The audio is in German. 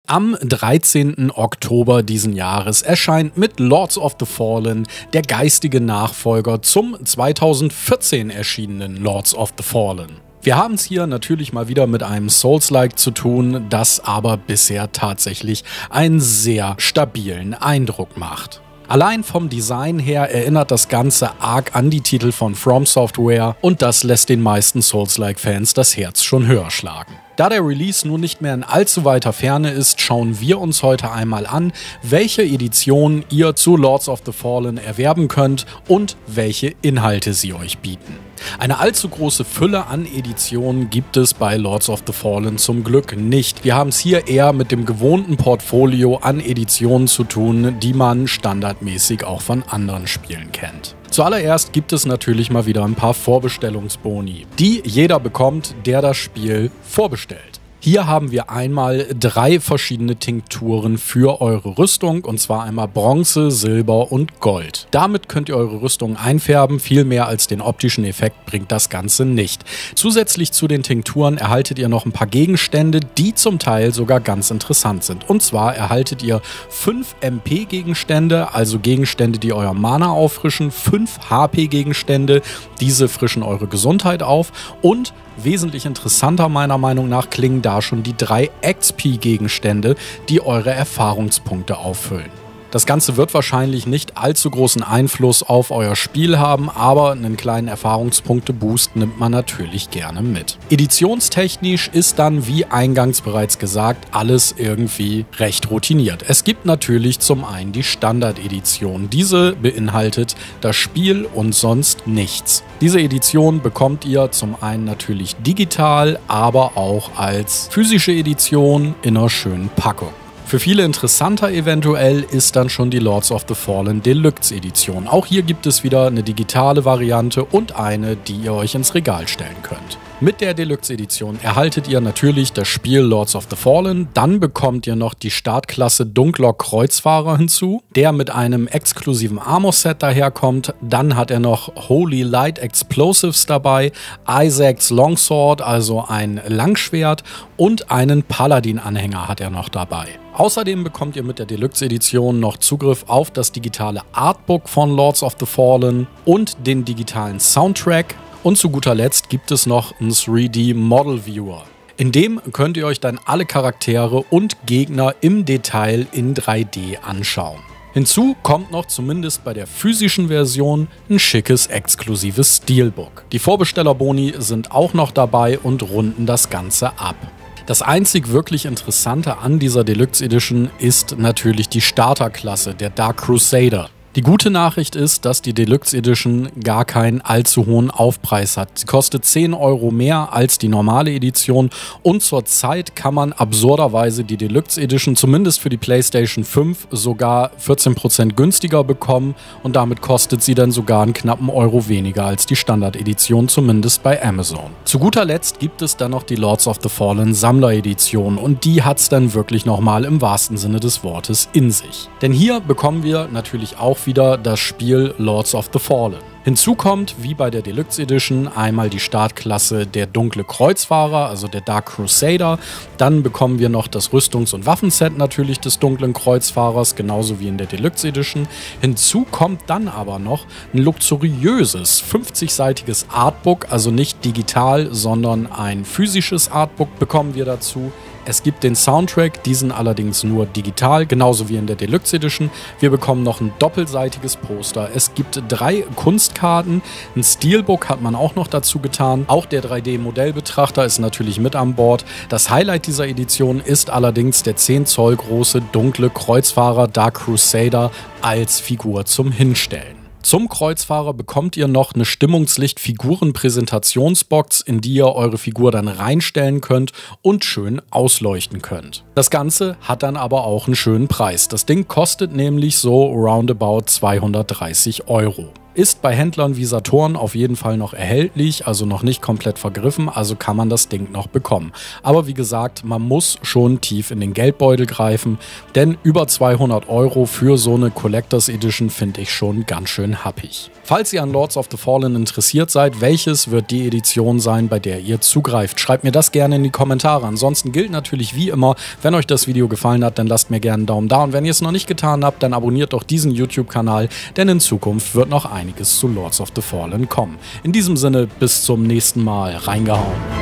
Am 13. Oktober diesen Jahres erscheint mit Lords of the Fallen der geistige Nachfolger zum 2014 erschienenen Lords of the Fallen. Wir haben es hier natürlich mal wieder mit einem Souls-like zu tun, das aber bisher tatsächlich einen sehr stabilen Eindruck macht. Allein vom Design her erinnert das Ganze arg an die Titel von From Software und das lässt den meisten Souls-like-Fans das Herz schon höher schlagen. Da der Release nun nicht mehr in allzu weiter Ferne ist, schauen wir uns heute einmal an, welche Editionen ihr zu Lords of the Fallen erwerben könnt und welche Inhalte sie euch bieten. Eine allzu große Fülle an Editionen gibt es bei Lords of the Fallen zum Glück nicht. Wir haben es hier eher mit dem gewohnten Portfolio an Editionen zu tun, die man standardmäßig auch von anderen Spielen kennt. Zuallererst gibt es natürlich mal wieder ein paar Vorbestellungsboni, die jeder bekommt, der das Spiel vorbestellt. Hier haben wir einmal 3 verschiedene Tinkturen für eure Rüstung, und zwar einmal Bronze, Silber und Gold. Damit könnt ihr eure Rüstung einfärben, viel mehr als den optischen Effekt bringt das Ganze nicht. Zusätzlich zu den Tinkturen erhaltet ihr noch ein paar Gegenstände, die zum Teil sogar ganz interessant sind. Und zwar erhaltet ihr 5 MP-Gegenstände, also Gegenstände, die euer Mana auffrischen, 5 HP-Gegenstände, diese frischen eure Gesundheit auf, und wesentlich interessanter meiner Meinung nach klingen da schon die 3 XP-Gegenstände, die eure Erfahrungspunkte auffüllen. Das Ganze wird wahrscheinlich nicht allzu großen Einfluss auf euer Spiel haben, aber einen kleinen Erfahrungspunkte-Boost nimmt man natürlich gerne mit. Editionstechnisch ist dann, wie eingangs bereits gesagt, alles irgendwie recht routiniert. Es gibt natürlich zum einen die Standard-Edition. Diese beinhaltet das Spiel und sonst nichts. Diese Edition bekommt ihr zum einen natürlich digital, aber auch als physische Edition in einer schönen Packung. Für viele interessanter eventuell ist dann schon die Lords of the Fallen Deluxe Edition. Auch hier gibt es wieder eine digitale Variante und eine, die ihr euch ins Regal stellen könnt. Mit der Deluxe Edition erhaltet ihr natürlich das Spiel Lords of the Fallen, dann bekommt ihr noch die Startklasse Dunkler Kreuzfahrer hinzu, der mit einem exklusiven Armor-Set daherkommt. Dann hat er noch Holy Light Explosives dabei, Isaacs Longsword, also ein Langschwert, und einen Paladin-Anhänger hat er noch dabei. Außerdem bekommt ihr mit der Deluxe Edition noch Zugriff auf das digitale Artbook von Lords of the Fallen und den digitalen Soundtrack. Und zu guter Letzt gibt es noch einen 3D Model Viewer. In dem könnt ihr euch dann alle Charaktere und Gegner im Detail in 3D anschauen. Hinzu kommt noch zumindest bei der physischen Version ein schickes exklusives Steelbook. Die Vorbestellerboni sind auch noch dabei und runden das Ganze ab. Das einzig wirklich Interessante an dieser Deluxe Edition ist natürlich die Starterklasse, der Dark Crusader. Die gute Nachricht ist, dass die Deluxe Edition gar keinen allzu hohen Aufpreis hat. Sie kostet 10 € mehr als die normale Edition und zurzeit kann man absurderweise die Deluxe Edition zumindest für die PlayStation 5 sogar 14% günstiger bekommen und damit kostet sie dann sogar einen knappen Euro weniger als die Standard-Edition, zumindest bei Amazon. Zu guter Letzt gibt es dann noch die Lords of the Fallen Sammler-Edition und die hat es dann wirklich nochmal im wahrsten Sinne des Wortes in sich. Denn hier bekommen wir natürlich auch wieder das Spiel Lords of the Fallen. Hinzu kommt, wie bei der Deluxe Edition, einmal die Startklasse der Dunkle Kreuzfahrer, also der Dark Crusader. Dann bekommen wir noch das Rüstungs- und Waffenset natürlich des Dunklen Kreuzfahrers, genauso wie in der Deluxe Edition. Hinzu kommt dann aber noch ein luxuriöses 50-seitiges Artbook, also nicht digital, sondern ein physisches Artbook bekommen wir dazu. Es gibt den Soundtrack, diesen allerdings nur digital, genauso wie in der Deluxe Edition. Wir bekommen noch ein doppelseitiges Poster. Es gibt 3 Kunstkarten, ein Steelbook hat man auch noch dazu getan. Auch der 3D-Modellbetrachter ist natürlich mit an Bord. Das Highlight dieser Edition ist allerdings der 10 Zoll große dunkle Kreuzfahrer Dark Crusader als Figur zum Hinstellen. Zum Kreuzfahrer bekommt ihr noch eine Stimmungslicht-Figuren-Präsentationsbox, in die ihr eure Figur dann reinstellen könnt und schön ausleuchten könnt. Das Ganze hat dann aber auch einen schönen Preis. Das Ding kostet nämlich so roundabout 230 €. Ist bei Händlern wie Saturn auf jeden Fall noch erhältlich, also noch nicht komplett vergriffen, also kann man das Ding noch bekommen. Aber wie gesagt, man muss schon tief in den Geldbeutel greifen, denn über 200 € für so eine Collectors Edition finde ich schon ganz schön happig. Falls ihr an Lords of the Fallen interessiert seid, welches wird die Edition sein, bei der ihr zugreift? Schreibt mir das gerne in die Kommentare. Ansonsten gilt natürlich wie immer, wenn euch das Video gefallen hat, dann lasst mir gerne einen Daumen da und wenn ihr es noch nicht getan habt, dann abonniert doch diesen YouTube-Kanal, denn in Zukunft wird noch einiges zu Lords of the Fallen kommen. In diesem Sinne, bis zum nächsten Mal. Reingehauen.